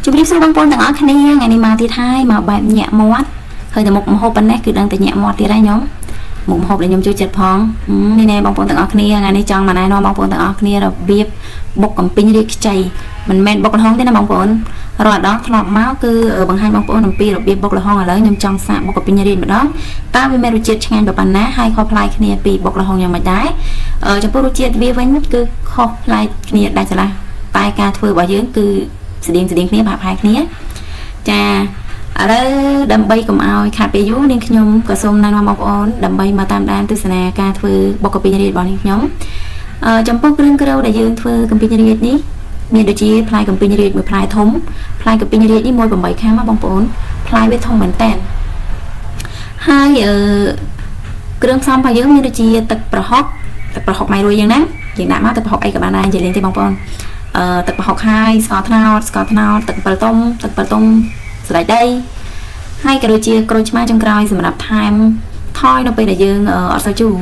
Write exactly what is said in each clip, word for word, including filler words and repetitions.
ជម្រាបសួរបងប្អូនទាំងអស់គ្នាថ្ងៃនេះមកទៀតហើយមកបែបញាក់មាត់ឃើញតែមុខម្ហូបប៉ុណ្ណេះគឺដឹងតែញាក់មាត់ទៀតហើយខ្ញុំមុខម្ហូបដែលខ្ញុំចូលចិត្តផងនេះណែបងប្អូនទាំងអស់គ្នាថ្ងៃនេះចង់មកណែនាំបងប្អូនទាំងអស់គ្នារបៀបបុកកំពីងរាជខ្ចីមិនមែនបុកល្ហុងទេណាបងប្អូនរាល់ដងធ្លាប់មកគឺបង្ហាញបងប្អូនអំពីរបៀបបុកល្ហុងឥឡូវខ្ញុំចង់សាកបុកកំពីងរាចម្ដងតើវាមានរសជាតិឆ្ងាញ់ប៉ុណ្ណាហើយខុសប្លែកគ្នាពីបុកល្ហុងយ៉ាងម៉េចដែរចំពោះរសជាតិវាវិញគឺខុសប្លែកគ្នាដាច់ស្រឡះតែការធ្វើរបស់យើងគឺស្តៀងស្តៀងគ្នាប្រហែលគ្នាចាឥឡូវដើម្បីកុំឲ្យខាតពេលយូរនាងខ្ញុំក៏សូមណែនាំបងប្អូនដើម្បីមកតាមដានទស្សនាការធ្វើបុកកំពីងរាជរបស់នាងខ្ញុំអឺចំពោះគ្រឿងក្រៅដែលយើងធ្វើកំពីងរាជនេះមានដូចជាផ្លែកំពីងរាជមួយផ្លែធំផ្លែកំពីងរាជនេះមួយប្រាំបីខាំបងប្អូនផ្លែវាធំមែនតើហើយអឺគ្រឿងផ្សំរបស់យើងមានដូចជាទឹកប្រហុកទឹកប្រហុកម៉ៃរួយយ៉ាងណាយើងដាក់មកទឹកប្រហុកអីក៏បានដែរនិយាយលេងទេបងប្អូនអឺទឹកប្រហុកហើយស្ករត្នោតស្ករត្នោតទឹកអំបិលទុំទឹកអំបិលទុំសណ្តែកដីហើយក៏ដូចជាក្រូចឆ្មាចុងក្រោយសម្រាប់ថែមថយនៅពេលដែលយើងអត់សូវជូរ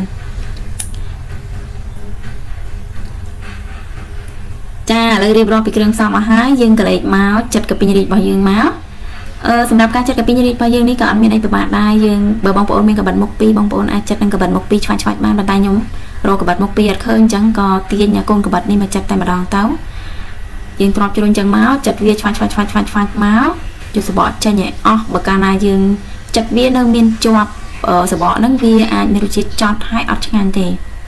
ចាឥឡូវរៀបរាប់ពីគ្រឿងផ្សំអស់ហើយយើងក៏លេខមកចាត់កាពីងរាជរបស់យើងមកអឺសម្រាប់ការចាត់កាពីងរាជរបស់យើងនេះក៏អត់មានអីពិបាកដែរយើងបើបងប្អូនមានកបិតមុខពីរបងប្អូនអាចចាត់នឹងកបិតមុខពីរឆ្វាច់ឆ្វាច់បានប៉ុន្តែខ្ញុំរកកបិតមុខពីរអត់ឃើញអញ្ចឹងក៏ទាញកូនកបិតនេះមកចាត់តែម្ដងទៅយើងទ្រាំជ្រុញអញ្ចឹងមកចាត់វាឆ្វាច់ឆ្វាច់ឆ្វាច់ឆ្វាច់ឆ្វាច់មកយកសបកចេញឲ្យអស់បើកាលណាយើងចាត់វានៅមានជាប់សបកហ្នឹងវាអាចមានរសជាតិចត់ហើយអត់ឆ្ងាញ់ទេ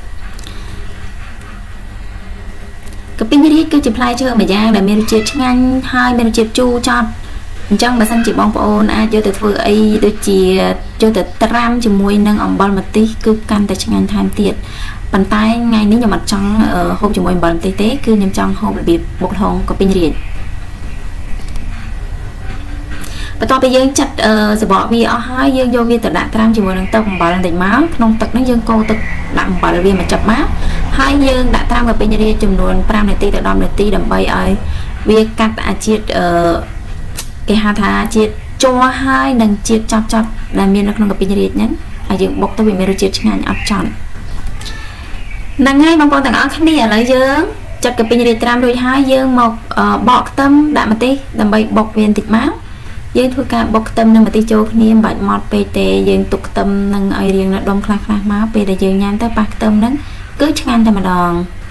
កាពីងរាជគឺជាផ្លែឈើមួយយ៉ាងដែលមានរសជាតិឆ្ងាញ់ហើយមានរសជាតិជូរចត់អញ្ចឹងបើសិនជាបងប្អូនអាចយកទៅធ្វើអីដូចជាយកទៅត្រាំជាមួយនឹងអំបិលម្ទេសគឺកាន់តែឆ្ងាញ់ថែមទៀតប៉ុន្តែថ្ងៃនេះខ្ញុំអត់ចង់ហូបជាមួយអំបិលម្ទេសទេគឺខ្ញុំចង់ហូបរបៀបបុកល្ហុងកាពីងរាជបន្ទាប់ពីយើងចាត់សបកវាអស់ហើយយើងយកវាទៅដាក់ត្រាំជាមួយនឹងទឹកអំបិលបន្តិចមកក្នុងទឹកនេះយើងកូរទឹកដាក់អំបិលវាមកចាប់មកហើយយើងដាក់ត្រាំកាពីងរាជចំនួនប្រាំនាទីទៅដប់នាទីដើម្បីឲ្យវាកាត់អាជាតិអឺគេហៅថាជាតិជ័រហើយនិងជាតិចត់ចត់ដែលមាននៅក្នុងកាពីងរាជហ្នឹងហើយយើងបុកទៅវាមានរសជាតិឆ្ងាញ់អត់ចត់ហ្នឹងហើយបងប្អូនទាំងអស់គ្នាឥឡូវយើងចាត់កាពីងរាជត្រាំរួចហើយយើងមកបកខ្ទឹមដាក់ម្ទេសដើម្បីបុកវាបន្តិចមកយើងធ្វើការបុកខ្ទឹមនិងម្ទេសចូលគ្នាមិនបាច់ម៉ត់ពេកទេយើងទុកខ្ទឹមនឹងឲ្យរាងនៅដុំខ្លះខ្លះមកពេលដែលយើងញ៉ាំទៅប៉ះខ្ទឹមហ្នឹងគឺឆ្ងាញ់តែម្ដង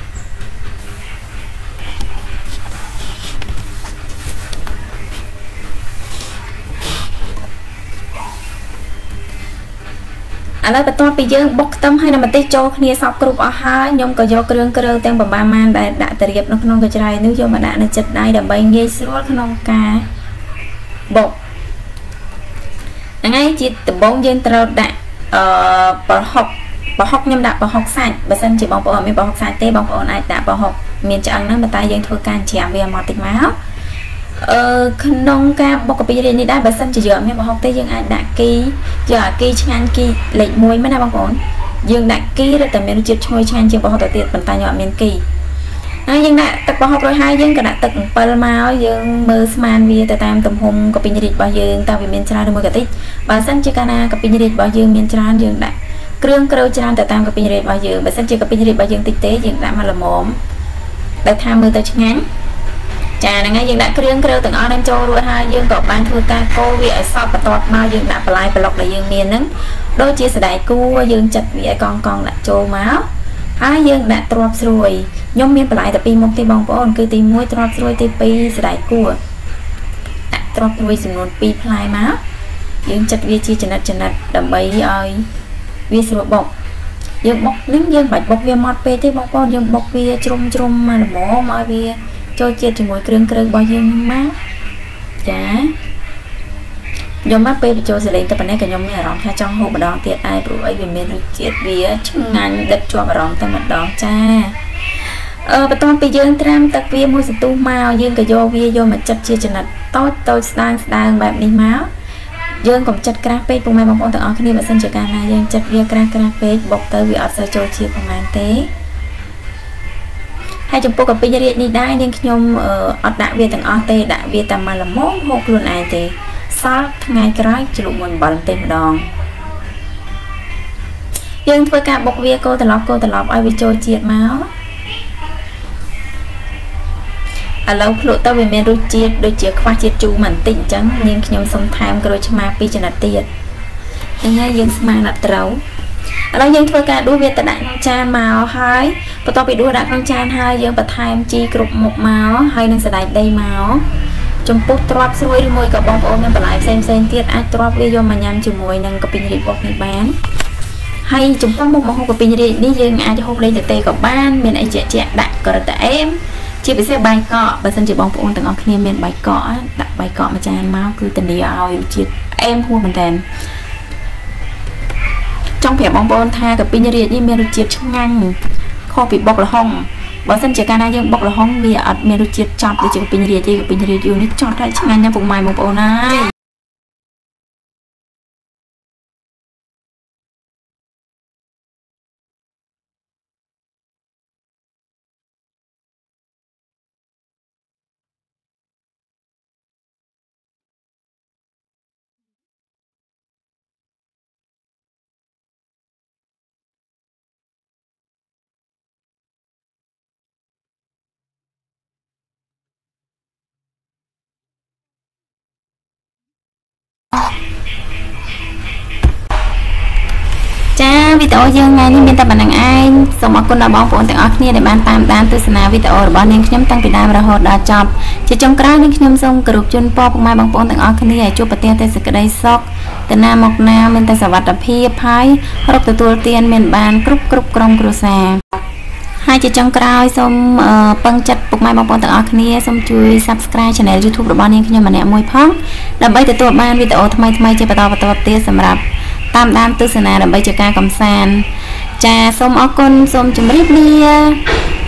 ឥឡូវបន្ទាប់ពីយើងបុកខ្ទឹមហើយនិងម្ទេសចូលគ្នាសពគ្រប់អស់ហើយខ្ញុំក៏យកគ្រឿងគ្រើទាំងប្រមាណម៉ានដែលដាក់ទៅរៀបនៅក្នុងកញ្ច្រែងនេះយកមកដាក់នៅចិត្តដៃដើម្បីងាយស្រួលក្នុងការបុកហ្នឹងហើយជាដំបូងយើងត្រូវដាក់អឺប្រហុកប្រហុកខ្ញុំដាក់ប្រហុកសាច់បើសិនជាបងប្អូនអត់មានប្រហុកសាច់ទេបងប្អូនអាចដាក់ប្រហុកមានឆ្អឹងហ្នឹងប៉ុន្តែយើងធ្វើការច្រាំវាមកតិចមកអឺក្នុងការបុកកាពីងរាជនេះដែរបើសិនជាយើងអត់មានប្រហុកទេយើងអាចដាក់គីយកអាគីឆ្ងាញ់គីលេខមួយមែនណាបងប្អូនយើងដាក់គីរត់តែមានរសជាតិឈ្ងុយឆ្ងាញ់ជាងប្រហុកទៅទៀតប៉ុន្តែយើងអត់មានគីហើយយើងដាក់ទឹកប្រហុករួចហើយយើងក៏ដាក់ទឹកអំបិលមកយើងមើលស្មានវាទៅតាមទំហំកាពីងរាជរបស់យើងតើវាមានច្រើនឬមួយក៏តិចបើសិនជាកាលណាកាពីងរាជរបស់យើងមានច្រើនយើងដាក់គ្រឿងក្រៅច្រើនទៅតាមកាពីងរាជរបស់យើងបើសិនជាកាពីងរាជរបស់យើងតិចទេយើងដាក់មកល្មមដែលថាមើលទៅឆ្ងាញ់ចាហ្នឹងហើយយើងដាក់គ្រឿងក្រៅទាំងអស់នឹងចូលរួចហើយយើងក៏បានធ្វើការកូរវាឲ្យសព្វបន្ទាប់មកយើងដាក់បន្លែប្លុកដែលយើងមានហ្នឹងដូចជាសណ្តែកគួរយើងចាត់វាឲ្យកង់កង់ដាក់ចូលមកហើយយើងដាក់ទ្រាប់ស្រួយខ្ញុំមានបន្លែតែពីរមុខទេបងប្អូនគឺទីមួយទ្រាប់ស្រួយទីពីរសណ្តែកគួរដាក់ទ្រាប់ស្រួយចំនួនពីរផ្លែមកយើងចាត់វាជាចំណិតចំណិតដើម្បីឲ្យវាស្រួលបុកយើងបុកនឹងយើងបាច់បុកវាម៉ត់ពេកទេបងប្អូនយើងបុកវាជ្រុំជ្រុំមកល្មមឲ្យវាចូលជាតិជាមួយគ្រឿងគ្រឿងរបស់យើងមកចាខ្ញុំមកពេលបញ្ចូលសលេងទៅប៉ុណ្ណេះក៏ខ្ញុំមានអារម្មណ៍ថាចង់ហូបម្ដងទៀតដែរព្រោះអីវាមានរសជាតិវាឆ្ងាញ់ដិតជាប់អារម្មណ៍តែម្ដងចាអឺបន្ទាប់ពីយើងត្រាំទឹកវាមួយសន្ទុះមកយើងក៏យកវាយកមកចិតជាចំណិតតូចតូចស្ដើងស្ដើងបែបនេះមកយើងកុំចិតក្រាស់ពេកពុកម៉ែបងប្អូនទាំងអស់គ្នាបើសិនជាកាលណាយើងចិតវាក្រាស់ក្រាស់ពេកបុកទៅវាអត់សូវចូលជាតិប្រហែលទេហើយចំពោះកាពីងរាជនេះដែរនាងខ្ញុំអត់ដាក់វាទាំងអស់ទេដាក់វាតែមកល្មមហូបខ្លួនឯងទេសល់ថ្ងៃក្រោយជ្រលក់មួយអំបិលទេម្ដងយើងធ្វើការបុកវាកូរត្រឡប់កូរត្រឡប់ឲ្យវាចូលជាតិមកឥឡូវភ្លក់ទៅវាមានរសជាតិដូចជាខ្វះជាតិជូរបន្តិចអញ្ចឹងនាងខ្ញុំសុំថែមក្រូចឆ្មាពីរចំណិតទៀតហ្នឹងហើយយើងស្មើដាក់ត្រូវឥឡូវយើងធ្វើការដួសវាទៅដាក់ក្នុងចានមកហើយបន្ទាប់ពីដួសដាក់ក្នុងចានហើយយើងបន្ថែមជីគ្រប់មុខមកហើយនឹងសណ្តែកដីមកចំពោះទ្រាប់ស្រួយឬមួយក៏បងប្អូនមានបន្លែផ្សេងផ្សេងទៀតអាចទ្រាប់វាយកមកញ៉ាំជាមួយនឹងកាពីរីកបុកនេះបានហើយចំពោះមុខម្ហូបកាពីរីកនេះយើងអាចហូបលេងទៅទេក៏បានមានអីជាក់ជាក់ដាក់ក៏រត់តែអែមជាពិសេសបាយកកបើសិនជាបងប្អូនទាំងអស់គ្នាមានបាយកកដាក់បាយកកមួយចានមកគឺធានាឲ្យរសជាតិអែមហួសមែនតើចង់ប្រាប់បងប្អូនថាកាពីរីកនេះមានរសជាតិឆ្ងាញ់ខុសពីបុកល្ហុងបើសិនជាកាលណាយើងបុកល្ហុងវាអត់មានរសជាតិចត់ដូចជាកាពីរីកទេកាពីរីកយូរនេះចត់ហើយឆ្ងាញ់ណាស់ពុកម៉ែបងប្អូនហើយចាវីដេអូយើងថ្ងៃនេះមានតែប៉ុណ្្នឹងឯងសូមអរគុណដល់បងប្អូនទាំងអស់គ្នាដែលបានតាមដានទស្សនាវីដេអូរបស់នាងខ្ញុំតាំងពីដើមរហូតដល់ចប់ជាចុងក្រោយនាងខ្ញុំសូមគោរពជូនពរពុកម៉ែបងប្អូនទាំងអស់គ្នាឲ្យជួបប្រទះតែសេចក្តីសុខទៅណាមកណាមានតែសុវត្ថិភាពហើយរកទទួលទានមានបានគ្រប់គ្រប់ក្រុមគ្រួសារហើយជាចុងក្រោយសូមពឹងចិត្តពុកម៉ែបងប្អូនទាំងអស់គ្នាសូមជួយ Subscribe Channel YouTube របស់នាងខ្ញុំម្នាក់មួយផងដើម្បីទទួលបានវីដេអូថ្មីៗជាបន្តបន្តទៀតសម្រាប់តាមដានទស្សនាដើម្បីជាការកម្សាន្តចាសូមអរគុណសូមជម្រាបលា